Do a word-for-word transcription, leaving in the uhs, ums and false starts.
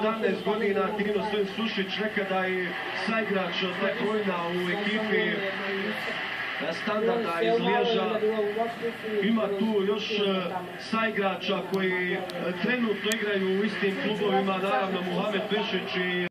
sedamnaest godina, Tino Stojn Sušić, nekada i saigrač Tehrojna u ekipi Standarda iz Liježa. Ima tu još saigrača koji trenutno igraju u istim klubovima, naravno Muhamed Bešić i